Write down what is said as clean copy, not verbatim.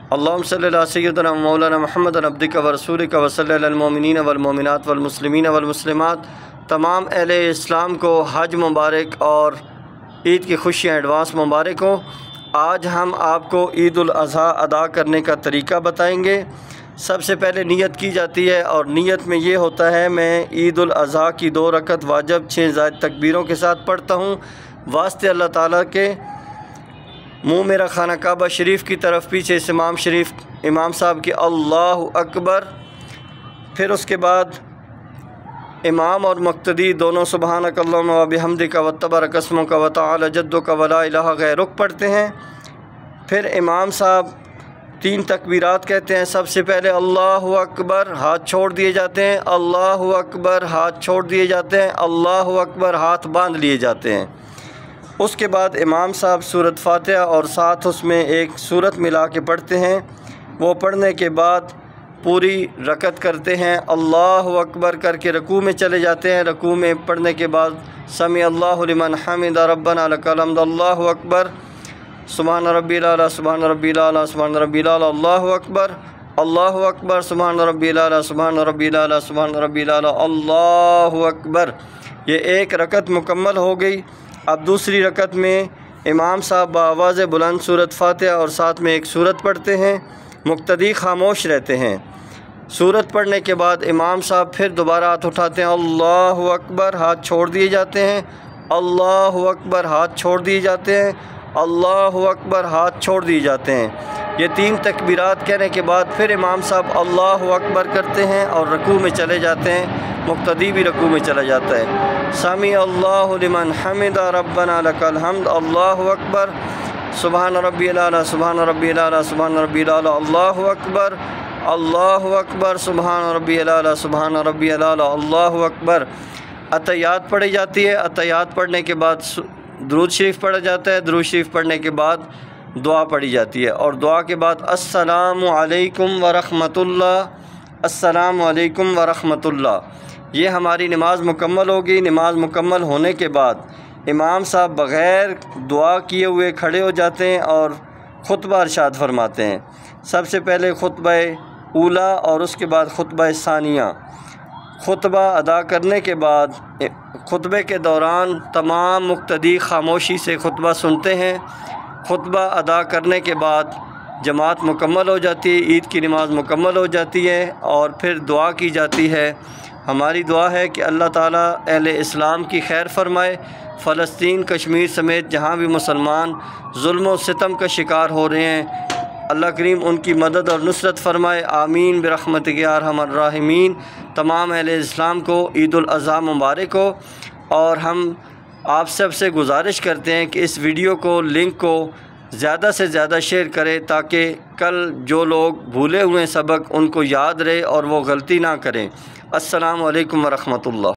اللہم صلی علی سیدنا مولانا محمد عبدک و رسولک و صلی علی المؤمنین والمؤمنات والمسلمین والمسلمات۔ تمام اہل اسلام کو حج مبارک اور عید کی خوشیاں ایڈوانس مبارک ہوں۔ آج ہم آپ کو عید الاضحیٰ ادا کرنے کا طریقہ بتائیں گے۔ سب سے پہلے نیت کی جاتی ہے اور نیت میں یہ ہوتا ہے میں عید الاضحیٰ کی 2 رکعت واجب 6 زائد تکبیروں کے ساتھ پڑھتا ہوں واسطے اللہ تعالیٰ کے۔ منہ میرا خانہ کعبہ شریف کی طرف، پیچھے سے امام صاحب کی اللہ اکبر، پھر اس کے بعد امام اور مقتدی دونوں سبحانک اللہم و بحمدک و تبارک اسمک و تعالی جدک و لا الہ غیرک پڑھتے ہیں۔ پھر امام صاحب 3 تکبیرات کہتے ہیں۔ سب سے پہلے اللہ اکبر، ہاتھ چھوڑ دیے جاتے ہیں، اللہ اکبر، ہاتھ چھوڑ دیے جاتے ہیں، اللہ اکبر، ہاتھ باندھ لیے جاتے ہیں۔ اس کے بعد امام صاحب سورۃ فاتحہ اور ساتھ اس میں ایک سورت ملا کے پڑھتے ہیں۔ وہ پڑھنے کے بعد پوری رکعت کرتے ہیں، اللہ اکبر کر کے رکوع میں چلے جاتے ہیں۔ رکوع میں پڑھنے کے بعد سمع اللہ لمن حمد ربنا لک الحمد، اللہ اکبر، سبحان ربی الاعلیٰ، سبحان ربی الاعلیٰ، سبحان ربی الاعلیٰ، اللہ اکبر، اللہ اکبر، سبحان ربی الاعلیٰ، سبحان ربی الاعلیٰ، سبحان ربی الاعلیٰ، اللہ اکبر۔ یہ ایک رکعت مکمل ہو گئی۔ اب دوسری رکعت میں امام صاحب بآواز بلند سورۃ فاتحہ اور ساتھ میں ایک سورت پڑھتے ہیں، مقتدی خاموش رہتے ہیں۔ سورت پڑھنے کے بعد امام صاحب پھر دوبارہ ہاتھ اٹھاتے ہیں، اللہ اکبر، ہاتھ چھوڑ دیے جاتے ہیں، اللہ اکبر، ہاتھ چھوڑ دیے جاتے ہیں، اللہ اکبر، ہاتھ چھوڑ دیے جاتے ہیں۔ یہ 3 تکبیرات کہنے کے بعد پھر امام صاحب اللہ اکبر کرتے ہیں اور رکوع میں چلے جاتے ہیں، مقتدی بھی رکوع میں چلا جاتا ہے۔ سمع اللہ لمن حمد ربنا لک الحمد، اللہ اکبر، سبحان ربی الاعلیٰ، سبحان ربی الاعلیٰ، سبحان ربی الاعلیٰ، اللہ اکبر، اللہ اکبر، سبحان ربی الاعلیٰ، سبحان ربی الاعلیٰ، اللہ اکبر۔ عطیات پڑھی جاتی ہے۔ عطیات پڑھنے کے بعد درود شریف پڑھا جاتا ہے۔ درود شریف پڑھنے کے بعد دعا پڑھی جاتی ہے اور دعا کے بعد السلام علیکم ورحمۃ اللہ، السلام علیکم ورحمۃ اللہ۔ یہ ہماری نماز مکمل ہوگی۔ نماز مکمل ہونے کے بعد امام صاحب بغیر دعا کیے ہوئے کھڑے ہو جاتے ہیں اور خطبہ ارشاد فرماتے ہیں۔ سب سے پہلے خطبہ اولیٰ اور اس کے بعد خطبہ ثانیہ۔ خطبہ ادا کرنے کے بعد خطبے کے دوران تمام مقتدی خاموشی سے خطبہ سنتے ہیں۔ خطبہ ادا کرنے کے بعد جماعت مکمل ہو جاتی ہے، عید کی نماز مکمل ہو جاتی ہے اور پھر دعا کی جاتی ہے۔ ہماری دعا ہے کہ اللہ تعالیٰ اہل اسلام کی خیر فرمائے، فلسطین، کشمیر سمیت جہاں بھی مسلمان ظلم و ستم کا شکار ہو رہے ہیں، اللہ کریم ان کی مدد اور نصرت فرمائے، آمین برحمتک یا ارحم الراحمین۔ تمام اہل اسلام کو عید الاضحیٰ مبارک ہو، اور ہم آپ سب سے گزارش کرتے ہیں کہ اس ویڈیو کو، لنک کو زیادہ سے زیادہ شیئر کریں تاکہ کل جو لوگ بھولے ہوئے سبق ان کو یاد رہے اور وہ غلطی نہ کریں۔ السلام علیکم ورحمۃ اللہ۔